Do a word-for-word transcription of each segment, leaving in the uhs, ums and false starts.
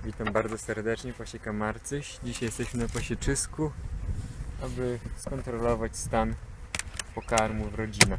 Witam bardzo serdecznie, Pasieka Marcyś. Dzisiaj jesteśmy na pasieczysku, aby skontrolować stan pokarmu w rodzinach.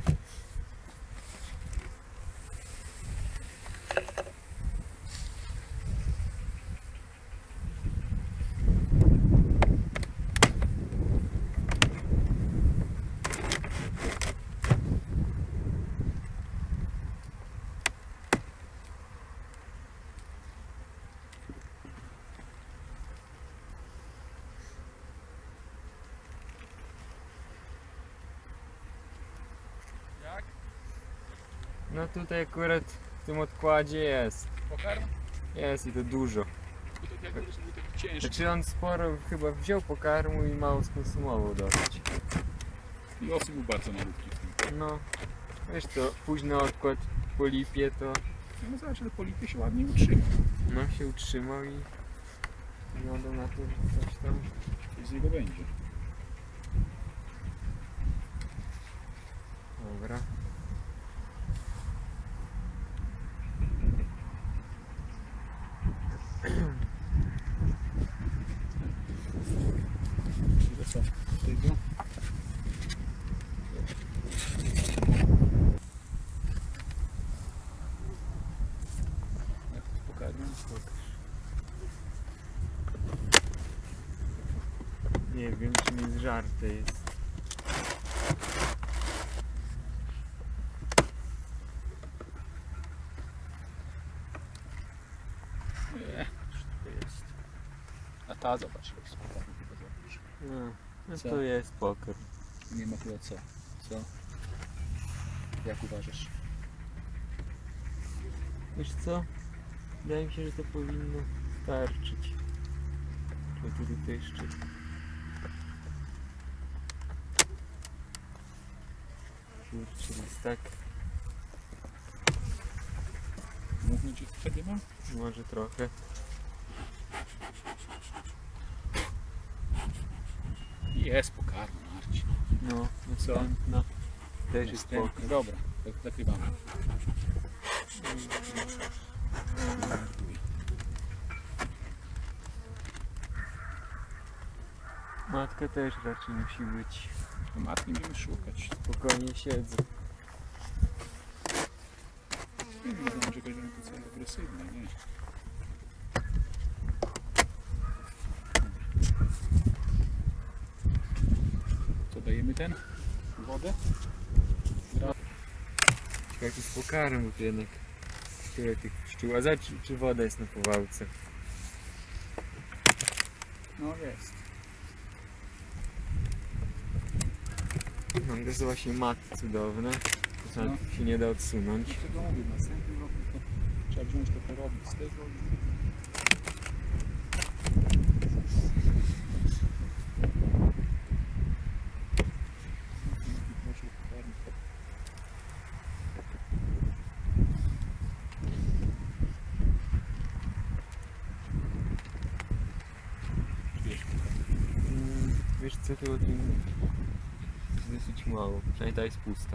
No tutaj akurat w tym odkładzie jest. Pokarm? Jest i to dużo. I to jak będziesz mówił taki ciężki. Znaczy on sporo chyba wziął pokarmu i mało skonsumował dosyć. I osób był bardzo malutki w tym. No, wiesz to, późny odkład po lipie to No zobacz, że po lipie się ładnie utrzyma. no się utrzymał i wygląda na to, że coś tam. Coś z niego będzie. Dobra. Ile co? Tego? Jak to pokarmię? Nie wiem, czy mi zżarte jest. Nie, co to jest? A ta zobacz, jest pokarm chyba zobacz. No, no Co? to jest pokarm. Nie ma chyba co. Co? Jak uważasz? Wiesz co? Wydaje mi się, że to powinno starczyć. Czy tu tutaj jeszcze? Kurczę, jest tak. Mówmy ci wtedy ma? Może trochę. Jest pokarm, Marcin. No, Co? następna też jest Następny. pokarm. Dobra, tak zakrywamy. Matka też raczej musi być. Matki będziemy szukać. Spokojnie siedzę. Nie wiem, że jakaś będzie to agresywna, nie? Co dajemy ten? Wodę? Jakiś pokarm, bo to jednak tyle tych pszczół. A zobacz, czy woda jest na powałce. No jest. No, to jest właśnie mat cudowne. To No. się nie da odsunąć. I tego mówię, następny rok to trzeba wziąć trochę robić z tego i... Może pokarm. Wiesz, Mm, wiesz co, to o tym jest dosyć mało. Przynajmniej ta jest pusta.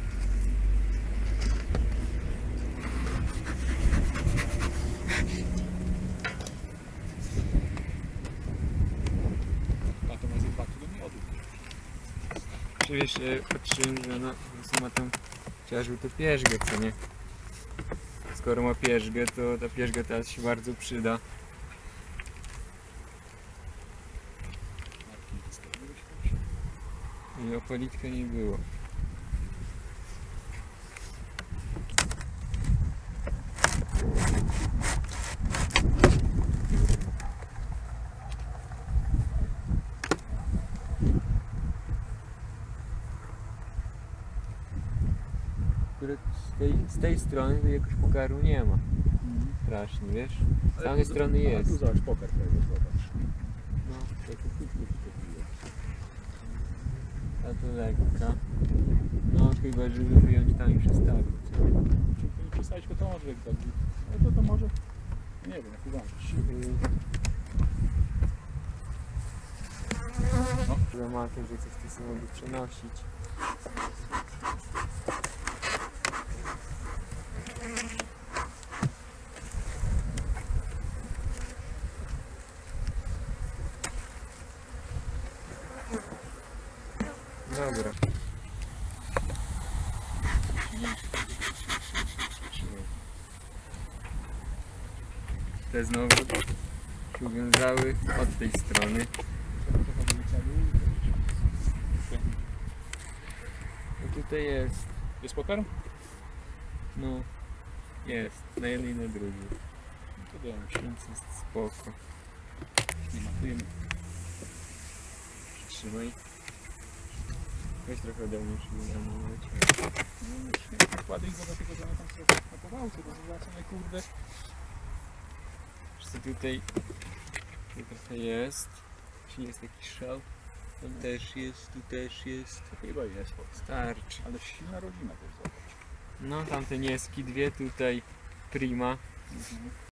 a to ma ze dwa kilo miodu. Czy wiesz, ja patrzyłem, że ona po prostu ma tam chociażby to pierzgę, co nie? Skoro ma pierzgę, to ta pierzga teraz się bardzo przyda. Marki wystawiłeś już? I opalitka nie było. Akurat z tej, z tej strony to jakoś pokarmu nie ma. Strasznie, wiesz? Z tamtej strony A jest. tu zobacz, pokarm tego, zobacz. No, To tu krótko wstępuje. a to lekka. No chyba, żeby wyjąć tam i przestawić. Czyli przestawić go to może jak tak. Ale to to może... Nie wiem, jak uważasz. No. Dramatem, że coś tu sobie mogę przenosić. Dobra. Te znowu się uwiązały od tej strony. No tutaj jest. Jest pokarm? No. Jest. Na jednej i na drugiej. No to dałem się. Więc jest spoko. Nie matujemy. Trzymaj. Weź trochę ode mnie, żeby ja nie leciał. No już nie kładę ich do tego, że one tam sobie na powałce, to zobaczmy, kurde. Wiesz co, tutaj, tutaj trochę jest. Jeśli jest jakiś szał. Tam też jest, tu też jest. To chyba jest. Starczy. Ale silna rodzina to jest, zobacz. No tamte nieski dwie, tutaj prima. Mhm.